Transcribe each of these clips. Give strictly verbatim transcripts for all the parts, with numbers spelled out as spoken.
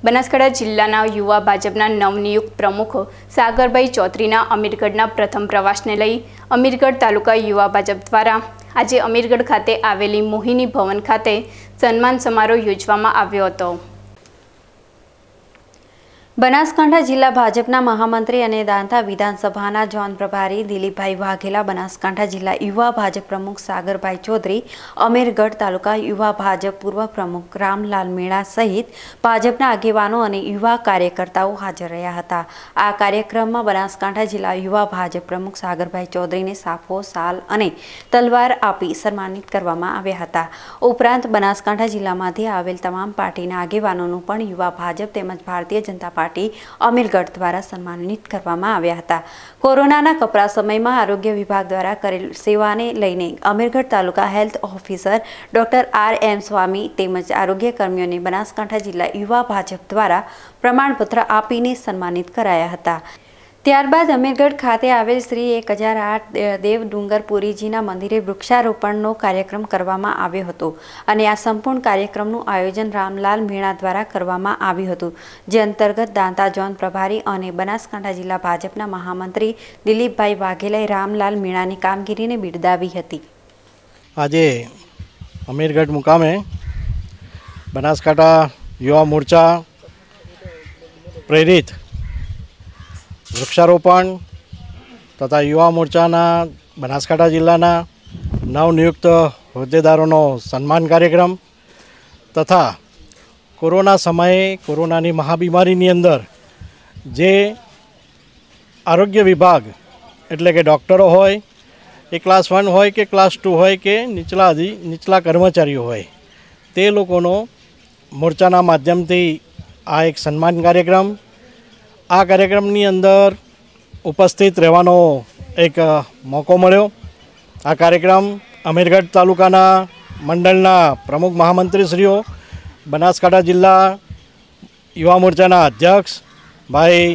બનાસકાંઠા જિલ્લાના યુવા ભાજપના નવનિયુક્ત પ્રમુખ સાગરભાઈ ચૌધરીના અમીરગઢના પ્રથમ પ્રવાસને લઈ અમીરગઢ તાલુકા યુવા ભાજપ દ્વારા આજે અમીરગઢ ખાતે આવેલી મોહિની ભવન ખાતે સન્માન સમારોહ યોજવામાં આવ્યો હતો। બનાસકાંઠા જિલ્લા ભાજપના મહામંત્રી અને દાંતા વિધાનસભાના ઝોન પ્રભારી દિલીપભાઈ વાઘેલા, બનાસકાંઠા જિલ્લા યુવા ભાજપ પ્રમુખ સાગરભાઈ ચૌધરી, અમીરગઢ તાલુકા યુવા ભાજપ પૂર્વ પ્રમુખ રામલાલ મીણા સહિત ભાજપના આગેવાનો અને યુવા કાર્યકર્તાઓ હાજર રહ્યા હતા। આ કાર્યક્રમમાં બનાસકાંઠા જિલ્લા યુવા ભાજપ પ્રમુખ સાગરભાઈ ચૌધરીને સાફો, શાલ અને તલવાર આપી સન્માનિત કરવામાં આવ્યા હતા। ઉપરાંત બનાસકાંઠા જિલ્લામાંથી આવેલ તમામ પાર્ટીના આગેવાનોનું પણ યુવા ભાજપ તેમજ ભારતીય જનતા પાર્ટી અમીરગઢ દ્વારા સન્માનિત કરવામાં આવ્યા હતા। કોરોનાના કપરા સમયમાં આરોગ્ય વિભાગ દ્વારા કરેલ સેવાને લઈને Amirgadh taluka health officer doctor R M Swami તેમજ આરોગ્ય કર્મીઓને બનાસકાંઠા જિલ્લા યુવા ભાજપ દ્વારા પ્રમાણપત્ર આપીને સન્માનિત કરાયા હતા। ત્યારબાદ અમીરગઢ ખાતે આવેલ શ્રી એક હજાર આઠ દેવ ડુંગરપુરીજીના મંદિરે વૃક્ષારોપણનો કાર્યક્રમ કરવામાં આવ્યો હતો અને આ સંપૂર્ણ કાર્યક્રમનું આયોજન રામલાલ મીણા દ્વારા કરવામાં આવ્યું હતું, જે અંતર્ગત દાંતા ઝોન પ્રભારી અને બનાસકાંઠા જિલ્લા ભાજપના મહામંત્રી દિલીપભાઈ વાઘેલાએ રામલાલ મીણાની કામગીરીને બિરદાવી હતી। આજે અમીરગઢ મુકામે બનાસકાંઠા યુવા મોરચા પ્રેરિત વૃક્ષારોપણ તથા યુવા મોરચાના બનાસકાંઠા જિલ્લાના નવનિયુક્ત હોદ્દેદારોનો સન્માન કાર્યક્રમ તથા કોરોના સમયે કોરોનાની મહાબીમારીની અંદર જે આરોગ્ય વિભાગ એટલે કે ડૉક્ટરો હોય એ ક્લાસ વન હોય કે ક્લાસ ટુ હોય કે નીચલા અધિ નીચલા કર્મચારીઓ હોય તે લોકોનો મોરચાના માધ્યમથી આ એક સન્માન કાર્યક્રમ આ કાર્યક્રમની અંદર ઉપસ્થિત રહેવાનો એક મોકો મળ્યો। આ કાર્યક્રમ અમીરગઢ તાલુકાના મંડળના પ્રમુખ મહામંત્રીશ્રીઓ, બનાસકાંઠા જિલ્લા યુવા મોરચાના અધ્યક્ષ ભાઈ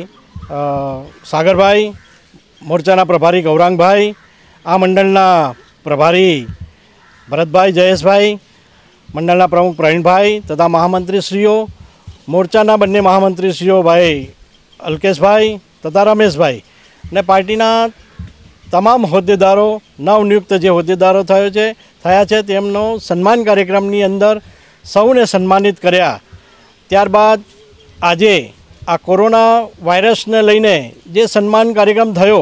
સાગરભાઈ, મોરચાના પ્રભારી ગૌરાંગભાઈ, આ મંડળના પ્રભારી ભરતભાઈ, જયેશભાઈ, મંડળના પ્રમુખ પ્રવીણભાઈ તથા મહામંત્રીશ્રીઓ, મોરચાના બંને મહામંત્રીશ્રીઓ ભાઈ અલ્કેશભાઈ તથા રમેશભાઈ અને પાર્ટીના તમામ હોદ્દેદારો, નવનિયુક્ત જે હોદ્દેદારો થયો છે થયા છે તેમનો સન્માન કાર્યક્રમની અંદર સૌને સન્માનિત કર્યા। ત્યારબાદ આજે આ કોરોના વાયરસને લઈને જે સન્માન કાર્યક્રમ થયો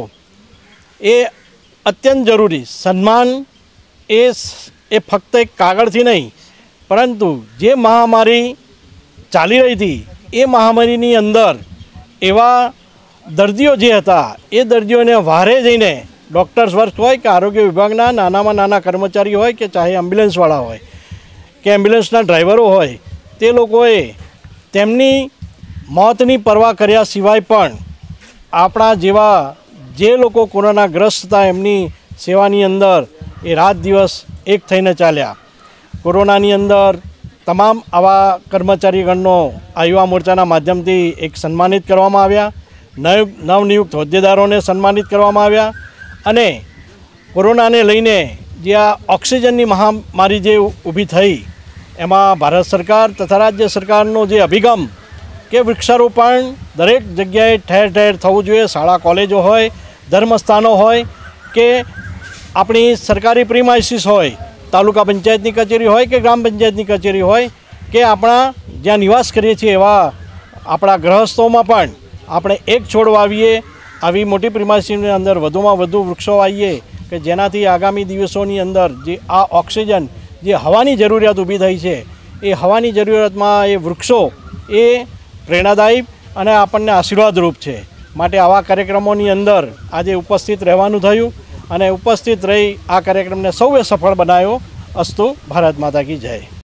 એ અત્યંત જરૂરી સન્માન એ એ ફક્ત એક કાગળથી નહીં, પરંતુ જે મહામારી ચાલી રહી હતી એ મહામારીની અંદર એવા દર્દીઓ જે હતા એ દર્દીઓને વારે જઈને ડૉક્ટર્સ વર્ક હોય કે આરોગ્ય વિભાગના નાનામાં નાના કર્મચારીઓ હોય કે ચાહે એમ્બ્યુલન્સવાળા હોય કે એમ્બ્યુલન્સના ડ્રાઈવરો હોય, તે લોકોએ તેમની મોતની પરવા કર્યા સિવાય પણ આપણા જેવા જે લોકો કોરોનાગ્રસ્ત હતા એમની સેવાની અંદર એ રાત દિવસ એક થઈને ચાલ્યા। કોરોનાની અંદર તમામ આવા કર્મચારીગણનો આ યુવા મોરચાના માધ્યમથી એક સન્માનિત કરવામાં આવ્યા, નવ નવનિયુક્ત હોદ્દેદારોને સન્માનિત કરવામાં આવ્યા અને કોરોનાને લઈને જે આ ઓક્સિજનની મહામારી જે ઊભી થઈ એમાં ભારત સરકાર તથા રાજ્ય સરકારનો જે અભિગમ કે વૃક્ષારોપણ દરેક જગ્યાએ ઠેર ઠેર થવું જોઈએ, શાળા કોલેજો હોય, ધર્મસ્થાનો હોય કે આપણી સરકારી પ્રીમાઇસીસ હોય, તાલુકા પંચાયતની કચેરી હોય કે ગ્રામ પંચાયતની કચેરી હોય કે આપણા જ્યાં નિવાસ કરીએ છીએ એવા આપણા ગ્રહસ્થોમાં પણ આપણે એક છોડ વાવીએ, આવી મોટી પ્રિમાઇસીની અંદર વધુમાં વધુ વૃક્ષો વાવીએ કે જેનાથી આગામી દિવસોની અંદર જે આ ઓક્સિજન જે હવાની જરૂરિયાત ઊભી થઈ છે એ હવાની જરૂરિયાતમાં એ વૃક્ષો એ પ્રેરણાદાયી અને આપણને આશીર્વાદરૂપ છે। માટે આવા કાર્યક્રમોની અંદર આજે ઉપસ્થિત રહેવાનું થયું અને ઉપસ્થિત રહી આ કાર્યક્રમને સૌએ સફળ બનાવ્યો। અસ્તુ, ભારત માતા કી જય।